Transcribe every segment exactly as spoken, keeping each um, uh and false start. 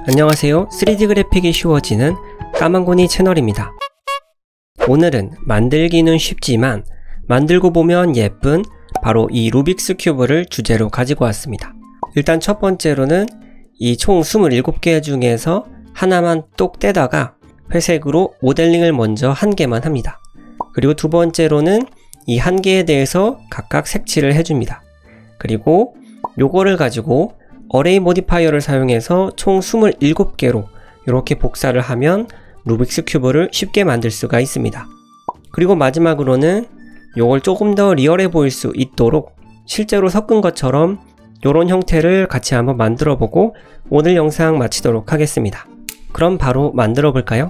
안녕하세요. 쓰리디 그래픽이 쉬워지는 까만고니 채널입니다. 오늘은 만들기는 쉽지만 만들고 보면 예쁜 바로 이 루빅스 큐브를 주제로 가지고 왔습니다. 일단 첫 번째로는 이 총 스물일곱 개 중에서 하나만 똑 떼다가 회색으로 모델링을 먼저 한 개만 합니다. 그리고 두 번째로는 이 한 개에 대해서 각각 색칠을 해줍니다. 그리고 요거를 가지고 어레이 모디파이어를 사용해서 총 스물일곱 개로 이렇게 복사를 하면 루빅스 큐브를 쉽게 만들 수가 있습니다. 그리고 마지막으로는 요걸 조금 더 리얼해 보일 수 있도록 실제로 섞은 것처럼 요런 형태를 같이 한번 만들어 보고 오늘 영상 마치도록 하겠습니다. 그럼 바로 만들어 볼까요?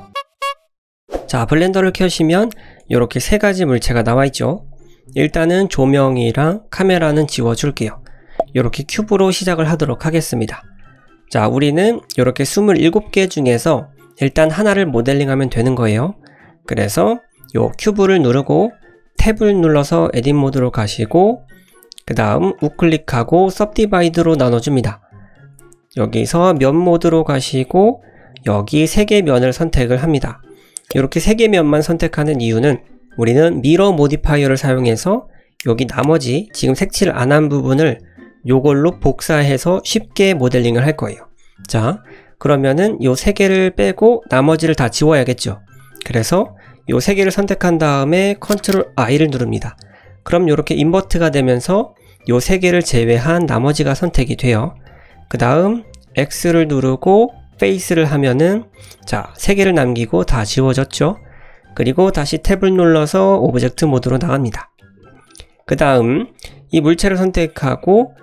자, 블렌더를 켜시면 이렇게 세 가지 물체가 나와 있죠. 일단은 조명이랑 카메라는 지워 줄게요. 이렇게 큐브로 시작을 하도록 하겠습니다. 자, 우리는 이렇게 스물일곱 개 중에서 일단 하나를 모델링하면 되는 거예요. 그래서 요 큐브를 누르고 탭을 눌러서 에딧 모드로 가시고 그 다음 우클릭하고 서브디바이드로 나눠줍니다. 여기서 면 모드로 가시고 여기 세 개 면을 선택을 합니다. 이렇게 세 개 면만 선택하는 이유는 우리는 미러 모디파이어를 사용해서 여기 나머지 지금 색칠 안 한 부분을 요걸로 복사해서 쉽게 모델링을 할 거예요. 자, 그러면은 요 세 개를 빼고 나머지를 다 지워야겠죠. 그래서 요 세 개를 선택한 다음에 컨트롤 아이를 누릅니다. 그럼 요렇게 인버트가 되면서 요 세 개를 제외한 나머지가 선택이 돼요. 그 다음 X를 누르고 페이스를 하면은 자, 세 개를 남기고 다 지워졌죠. 그리고 다시 탭을 눌러서 오브젝트 모드로 나갑니다. 그 다음 이 물체를 선택하고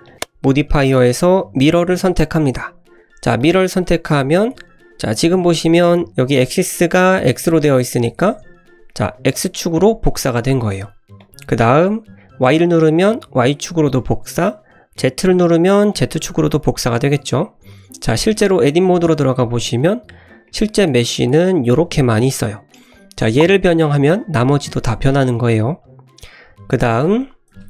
모디파이어에서 미러를 선택합니다. 자, 미러를 선택하면 자, 지금 보시면 여기 엑시스가 X로 되어 있으니까 자, X축으로 복사가 된 거예요. 그 다음 Y를 누르면 Y축으로도 복사, Z를 누르면 Z축으로도 복사가 되겠죠. 자, 실제로 에딧 모드로 들어가 보시면 실제 메쉬는 요렇게만 있어요. 자, 얘를 변형하면 나머지도 다 변하는 거예요. 그 다음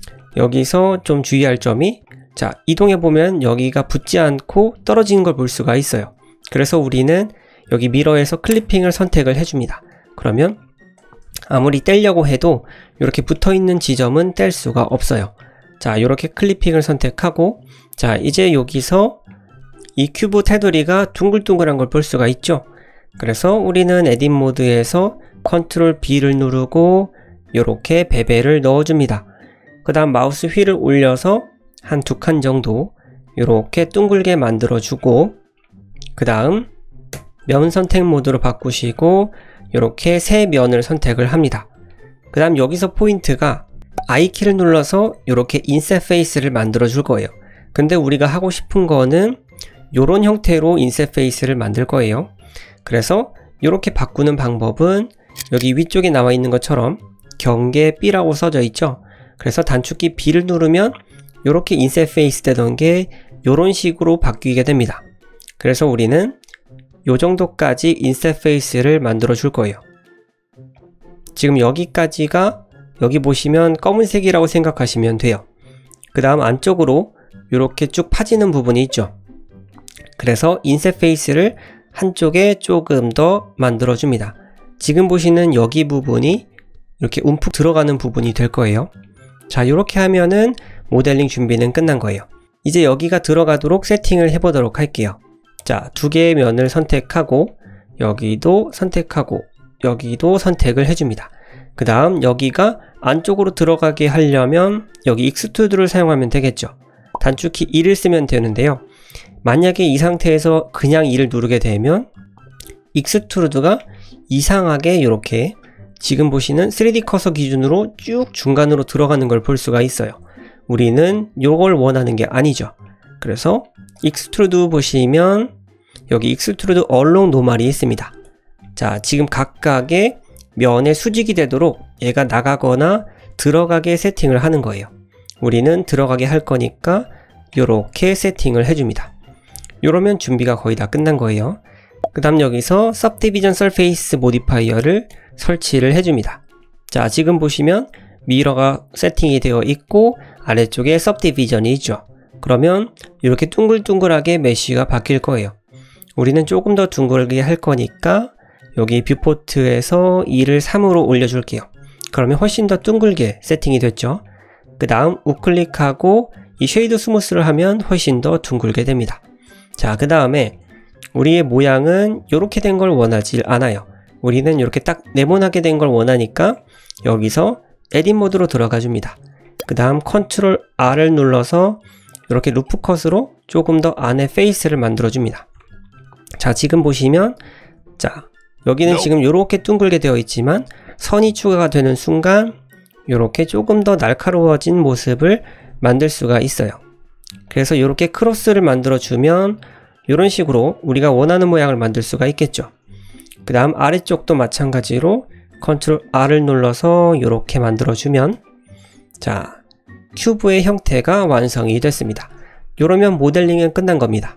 여기서 좀 주의할 점이 자, 이동해 보면 여기가 붙지 않고 떨어지는 걸 볼 수가 있어요. 그래서 우리는 여기 미러에서 클리핑을 선택을 해줍니다. 그러면 아무리 떼려고 해도 이렇게 붙어 있는 지점은 뗄 수가 없어요. 자, 이렇게 클리핑을 선택하고 자, 이제 여기서 이 큐브 테두리가 둥글둥글한 걸 볼 수가 있죠. 그래서 우리는 에딧 모드에서 컨트롤 B를 누르고 이렇게 베벨을 넣어줍니다. 그 다음 마우스 휠을 올려서 한 두 칸 정도 이렇게 둥글게 만들어주고 그 다음 면 선택 모드로 바꾸시고 이렇게 새 면을 선택을 합니다. 그 다음 여기서 포인트가 I키를 눌러서 이렇게 인셋 페이스를 만들어 줄 거예요. 근데 우리가 하고 싶은 거는 이런 형태로 인셋 페이스를 만들 거예요. 그래서 이렇게 바꾸는 방법은 여기 위쪽에 나와 있는 것처럼 경계 B라고 써져 있죠. 그래서 단축키 B를 누르면 이렇게 인셋 페이스 되던 게 이런 식으로 바뀌게 됩니다. 그래서 우리는 요 정도까지 인셋 페이스를 만들어 줄 거예요. 지금 여기까지가 여기 보시면 검은색이라고 생각하시면 돼요. 그 다음 안쪽으로 이렇게 쭉 파지는 부분이 있죠. 그래서 인셋 페이스를 한쪽에 조금 더 만들어 줍니다. 지금 보시는 여기 부분이 이렇게 움푹 들어가는 부분이 될 거예요. 자, 이렇게 하면은 모델링 준비는 끝난 거예요. 이제 여기가 들어가도록 세팅을 해보도록 할게요. 자, 두 개의 면을 선택하고 여기도 선택하고 여기도 선택을 해줍니다. 그 다음 여기가 안쪽으로 들어가게 하려면 여기 익스트루드를 사용하면 되겠죠. 단축키 이를 쓰면 되는데요. 만약에 이 상태에서 그냥 이를 누르게 되면 익스트루드가 이상하게 이렇게 지금 보시는 쓰리디 커서 기준으로 쭉 중간으로 들어가는 걸 볼 수가 있어요. 우리는 요걸 원하는 게 아니죠. 그래서 익스트루드 보시면 여기 익스트루드 얼롱 노말이 있습니다. 자, 지금 각각의 면의 수직이 되도록 얘가 나가거나 들어가게 세팅을 하는 거예요. 우리는 들어가게 할 거니까 요렇게 세팅을 해줍니다. 요러면 준비가 거의 다 끝난 거예요. 그 다음 여기서 Subdivision Surface 모디파이어를 설치를 해줍니다. 자, 지금 보시면 미러가 세팅이 되어 있고 아래쪽에 Subdivision이 있죠. 그러면 이렇게 둥글둥글하게 메쉬가 바뀔 거예요. 우리는 조금 더 둥글게 할 거니까 여기 뷰포트에서 이를 삼으로 올려줄게요. 그러면 훨씬 더 둥글게 세팅이 됐죠. 그 다음 우클릭하고 이 쉐이드 스무스를 하면 훨씬 더 둥글게 됩니다. 자, 그 다음에 우리의 모양은 이렇게 된 걸 원하지 않아요. 우리는 이렇게 딱 네모나게 된 걸 원하니까 여기서 에딧 모드로 들어가 줍니다. 그 다음 컨트롤 R을 눌러서 이렇게 루프 컷으로 조금 더 안에 페이스를 만들어 줍니다. 자, 지금 보시면 자, 여기는 지금 이렇게 둥글게 되어 있지만 선이 추가가 되는 순간 이렇게 조금 더 날카로워진 모습을 만들 수가 있어요. 그래서 이렇게 크로스를 만들어 주면 이런 식으로 우리가 원하는 모양을 만들 수가 있겠죠. 그 다음 아래쪽도 마찬가지로 컨트롤 R을 눌러서 이렇게 만들어 주면 자, 큐브의 형태가 완성이 됐습니다. 이러면 모델링은 끝난 겁니다.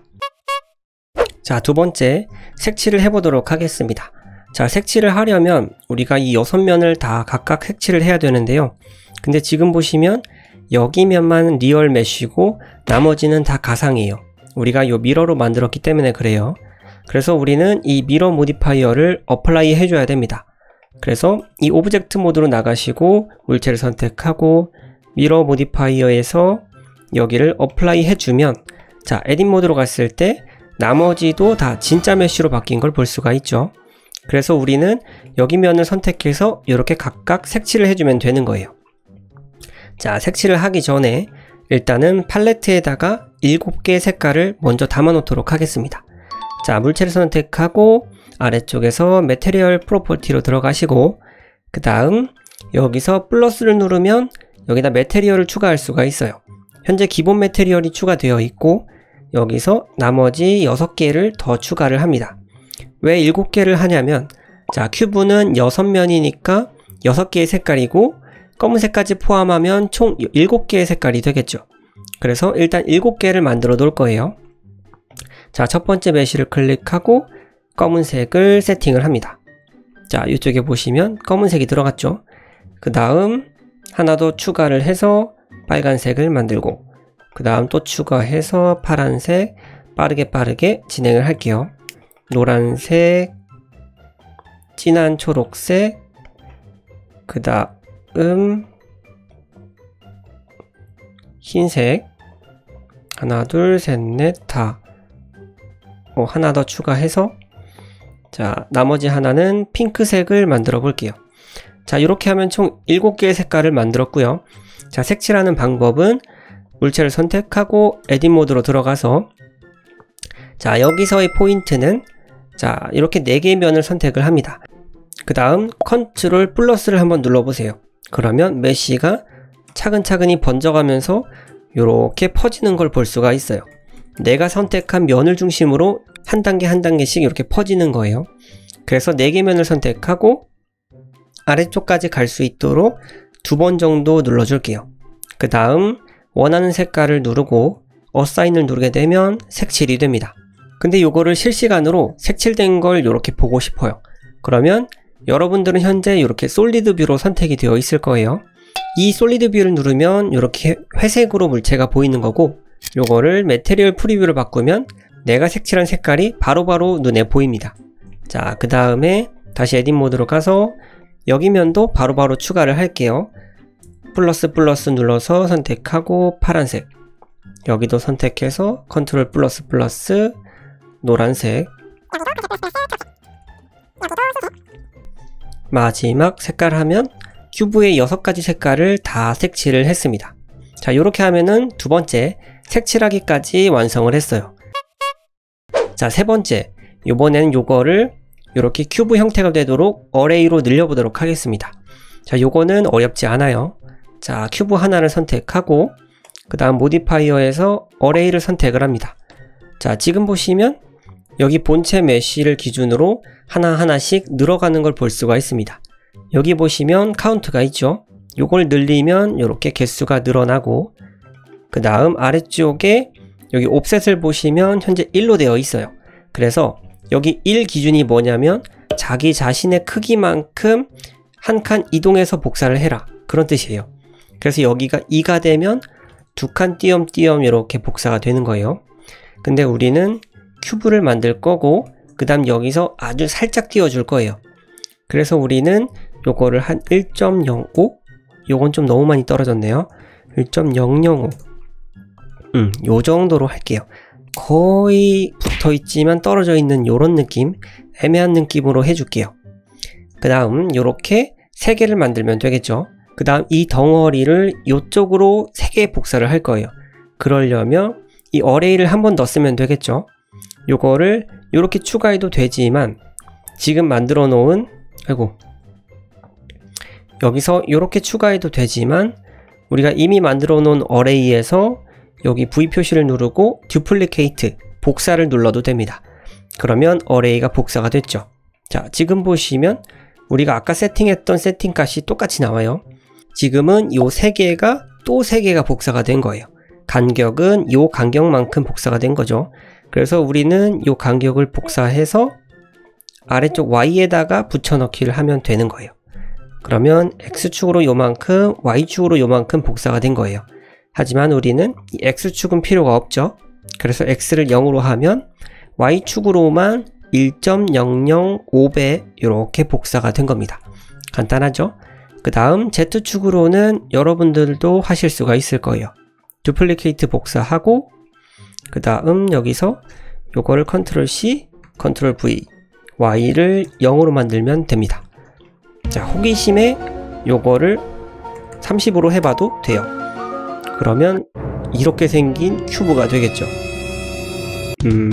자, 두 번째 색칠을 해보도록 하겠습니다. 자, 색칠을 하려면 우리가 이 여섯 면을 다 각각 색칠을 해야 되는데요. 근데 지금 보시면 여기 면만 리얼 메쉬고 나머지는 다 가상이에요. 우리가 요 미러로 만들었기 때문에 그래요. 그래서 우리는 이 미러 모디파이어를 어플라이 해줘야 됩니다. 그래서 이 오브젝트 모드로 나가시고 물체를 선택하고 미러 모디파이어에서 여기를 어플라이 해주면 자, 에딧 모드로 갔을 때 나머지도 다 진짜 메쉬로 바뀐 걸 볼 수가 있죠. 그래서 우리는 여기 면을 선택해서 이렇게 각각 색칠을 해주면 되는 거예요. 자, 색칠을 하기 전에 일단은 팔레트에다가 일곱 개의 색깔을 먼저 담아 놓도록 하겠습니다. 자, 물체를 선택하고 아래쪽에서 매테리얼 프로퍼티로 들어가시고 그 다음 여기서 플러스를 누르면 여기다 매테리얼을 추가할 수가 있어요. 현재 기본 매테리얼이 추가되어 있고 여기서 나머지 여섯 개를 더 추가를 합니다. 왜 일곱 개를 하냐면 자, 큐브는 여섯 면이니까 여섯 개의 색깔이고 검은색까지 포함하면 총 일곱 개의 색깔이 되겠죠. 그래서 일단 일곱 개를 만들어 놓을 거예요. 자, 첫 번째 메쉬를 클릭하고 검은색을 세팅을 합니다. 자, 이쪽에 보시면 검은색이 들어갔죠. 그 다음 하나 더 추가를 해서 빨간색을 만들고 그 다음 또 추가해서 파란색 빠르게 빠르게 진행을 할게요. 노란색, 진한 초록색, 그 다음 흰색, 하나 둘 셋 넷 다 어, 하나 더 추가해서 자, 나머지 하나는 핑크색을 만들어 볼게요. 자, 이렇게 하면 총 일곱 개의 색깔을 만들었고요. 자, 색칠하는 방법은 물체를 선택하고 에딧 모드로 들어가서 자, 여기서의 포인트는 자, 이렇게 네 개의 면을 선택을 합니다. 그 다음 컨트롤 플러스를 한번 눌러보세요. 그러면 메쉬가 차근차근히 번져가면서 이렇게 퍼지는 걸 볼 수가 있어요. 내가 선택한 면을 중심으로 한 단계 한 단계씩 이렇게 퍼지는 거예요. 그래서 네 개 면을 선택하고 아래쪽까지 갈 수 있도록 두 번 정도 눌러줄게요. 그 다음 원하는 색깔을 누르고 어사인을 누르게 되면 색칠이 됩니다. 근데 이거를 실시간으로 색칠된 걸 이렇게 보고 싶어요. 그러면 여러분들은 현재 이렇게 솔리드 뷰로 선택이 되어 있을 거예요. 이 솔리드 뷰를 누르면 이렇게 회색으로 물체가 보이는 거고 요거를 매테리얼 프리뷰를 바꾸면 내가 색칠한 색깔이 바로바로 눈에 보입니다. 자, 그 다음에 다시 에딧 모드로 가서 여기 면도 바로바로 추가를 할게요. 플러스 플러스 눌러서 선택하고 파란색, 여기도 선택해서 컨트롤 플러스 플러스 노란색, 마지막 색깔 하면 큐브의 여섯 가지 색깔을 다 색칠을 했습니다. 자, 이렇게 하면은 두 번째 색칠하기까지 완성을 했어요. 자, 세 번째, 요번에는 요거를 이렇게 큐브 형태가 되도록 어레이로 늘려보도록 하겠습니다. 자, 요거는 어렵지 않아요. 자, 큐브 하나를 선택하고 그 다음 모디파이어에서 어레이를 선택을 합니다. 자, 지금 보시면 여기 본체 메쉬를 기준으로 하나하나씩 늘어가는 걸 볼 수가 있습니다. 여기 보시면 카운트가 있죠. 요걸 늘리면 이렇게 개수가 늘어나고 그 다음 아래쪽에 여기 옵셋을 보시면 현재 일로 되어 있어요. 그래서 여기 일 기준이 뭐냐면 자기 자신의 크기만큼 한 칸 이동해서 복사를 해라, 그런 뜻이에요. 그래서 여기가 이가 되면 두 칸 띄엄띄엄 이렇게 복사가 되는 거예요. 근데 우리는 큐브를 만들 거고 그 다음 여기서 아주 살짝 띄워줄 거예요. 그래서 우리는 요거를 한 일 점 영오, 요건 좀 너무 많이 떨어졌네요. 일 점 영영오, 음, 요 정도로 할게요. 거의 붙어있지만 떨어져 있는 요런 느낌, 애매한 느낌으로 해줄게요. 그 다음 요렇게 세 개를 만들면 되겠죠. 그 다음 이 덩어리를 요쪽으로 세 개 복사를 할 거예요. 그러려면 이 어레이를 한 번 넣었으면 되겠죠. 요거를 요렇게 추가해도 되지만 지금 만들어 놓은, 아이고, 여기서 요렇게 추가해도 되지만 우리가 이미 만들어 놓은 어레이에서 여기 V 표시를 누르고 듀플리케이트, 복사를 눌러도 됩니다. 그러면 어레이가 복사가 됐죠. 자, 지금 보시면 우리가 아까 세팅했던 세팅 값이 똑같이 나와요. 지금은 요 세 개가 또 세 개가 복사가 된 거예요. 간격은 요 간격만큼 복사가 된 거죠. 그래서 우리는 요 간격을 복사해서 아래쪽 Y에다가 붙여넣기를 하면 되는 거예요. 그러면 X축으로 요만큼, Y축으로 요만큼 복사가 된 거예요. 하지만 우리는 이 X축은 필요가 없죠. 그래서 X를 영으로 하면 Y축으로만 일 점 영영오 배 이렇게 복사가 된 겁니다. 간단하죠? 그 다음 Z축으로는 여러분들도 하실 수가 있을 거예요. 듀플리케이트 복사하고 그 다음 여기서 요거를 컨트롤 씨, 컨트롤 브이, Y를 영으로 만들면 됩니다. 자, 호기심에 요거를 삼십으로 해봐도 돼요. 그러면 이렇게 생긴 큐브가 되겠죠. 음.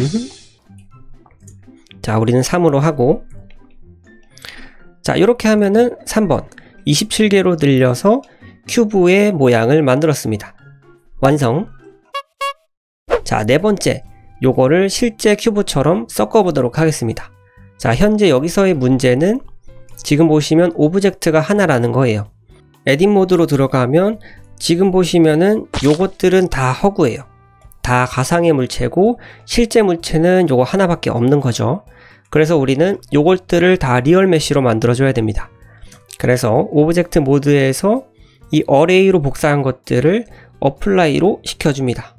자, 우리는 삼으로 하고, 자, 이렇게 하면은 삼 번 이십칠 개로 늘려서 큐브의 모양을 만들었습니다. 완성. 자, 네 번째, 요거를 실제 큐브처럼 섞어 보도록 하겠습니다. 자, 현재 여기서의 문제는 지금 보시면 오브젝트가 하나라는 거예요. 에딧 모드로 들어가면 지금 보시면은 요것들은 다 허구예요. 다 가상의 물체고 실제 물체는 요거 하나밖에 없는 거죠. 그래서 우리는 요것들을 다 리얼 메쉬로 만들어 줘야 됩니다. 그래서 오브젝트 모드에서 이 어레이로 복사한 것들을 어플라이로 시켜줍니다.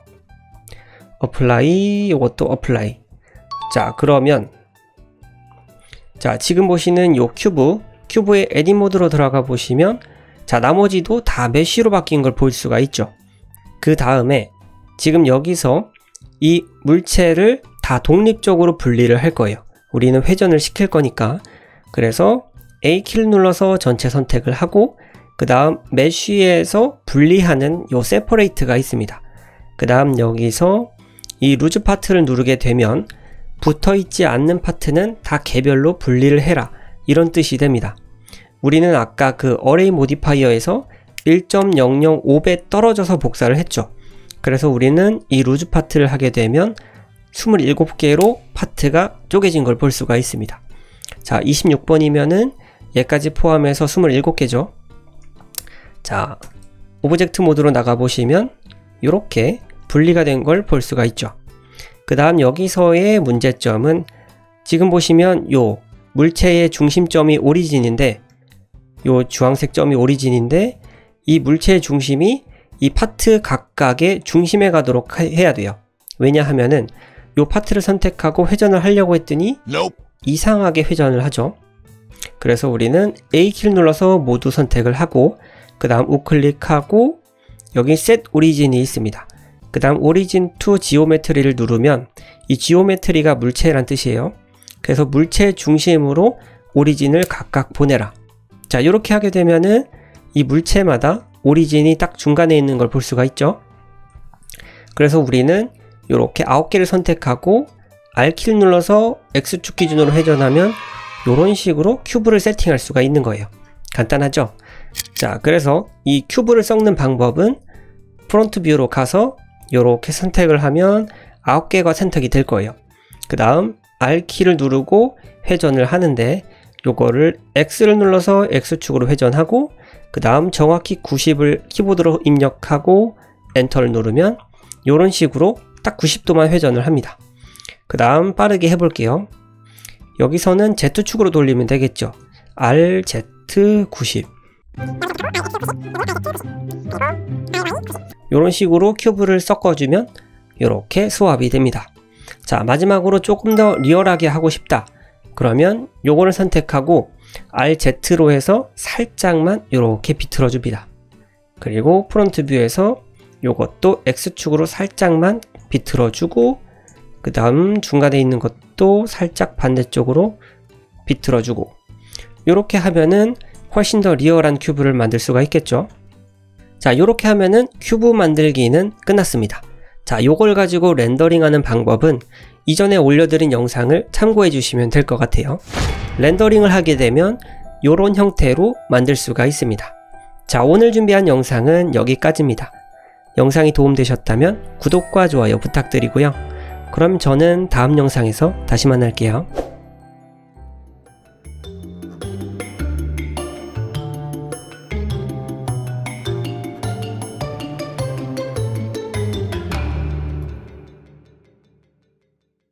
어플라이, 요것도 어플라이. 자, 그러면 자, 지금 보시는 요 큐브, 큐브의 에딧 모드로 들어가 보시면 자, 나머지도 다 메쉬로 바뀐 걸 볼 수가 있죠. 그 다음에 지금 여기서 이 물체를 다 독립적으로 분리를 할 거예요. 우리는 회전을 시킬 거니까. 그래서 A 키를 눌러서 전체 선택을 하고 그 다음 메쉬에서 분리하는 요 세퍼레이트가 있습니다. 그 다음 여기서 이 루즈 파트를 누르게 되면 붙어있지 않는 파트는 다 개별로 분리를 해라, 이런 뜻이 됩니다. 우리는 아까 그 어레이 모디파이어에서 일 점 영영오 배 떨어져서 복사를 했죠. 그래서 우리는 이 루즈 파트를 하게 되면 이십칠 개로 파트가 쪼개진 걸 볼 수가 있습니다. 자, 이십육 번이면은 얘까지 포함해서 이십칠 개죠. 자, 오브젝트 모드로 나가보시면 이렇게 분리가 된 걸 볼 수가 있죠. 그 다음 여기서의 문제점은 지금 보시면 요 물체의 중심점이 오리진인데, 요 주황색 점이 오리진인데 이 물체의 중심이 이 파트 각각의 중심에 가도록 해야 돼요. 왜냐하면은 요 파트를 선택하고 회전을 하려고 했더니 nope. 이상하게 회전을 하죠. 그래서 우리는 A 키를 눌러서 모두 선택을 하고 그 다음 우클릭하고 여기 Set Origin이 있습니다. 그 다음 Origin to Geometry를 누르면 이 지오메트리가 물체란 뜻이에요. 그래서 물체 중심으로 오리진을 각각 보내라. 자, 이렇게 하게 되면은 이 물체마다 오리진이 딱 중간에 있는 걸 볼 수가 있죠. 그래서 우리는 이렇게 아홉 개를 선택하고 R키를 눌러서 X축 기준으로 회전하면 이런 식으로 큐브를 세팅할 수가 있는 거예요. 간단하죠? 자, 그래서 이 큐브를 섞는 방법은 프론트 뷰로 가서 이렇게 선택을 하면 아홉 개가 선택이 될 거예요. 그 다음 R키를 누르고 회전을 하는데 요거를 X를 눌러서 X축으로 회전하고 그 다음 정확히 구십을 키보드로 입력하고 엔터를 누르면 이런 식으로 딱 구십 도만 회전을 합니다. 그 다음 빠르게 해볼게요. 여기서는 Z축으로 돌리면 되겠죠. 알 제트 구십. 이런 식으로 큐브를 섞어주면 이렇게 수압이 됩니다. 자, 마지막으로 조금 더 리얼하게 하고 싶다. 그러면 요거를 선택하고 알 제트로 해서 살짝만 이렇게 비틀어 줍니다. 그리고 프론트 뷰에서 요것도 X축으로 살짝만 비틀어 주고, 그 다음 중간에 있는 것도 살짝 반대쪽으로 비틀어 주고, 요렇게 하면은 훨씬 더 리얼한 큐브를 만들 수가 있겠죠. 자, 요렇게 하면은 큐브 만들기는 끝났습니다. 자, 요걸 가지고 렌더링하는 방법은 이전에 올려드린 영상을 참고해 주시면 될 것 같아요. 렌더링을 하게 되면 요런 형태로 만들 수가 있습니다. 자, 오늘 준비한 영상은 여기까지입니다. 영상이 도움되셨다면 구독과 좋아요 부탁드리고요. 그럼 저는 다음 영상에서 다시 만날게요.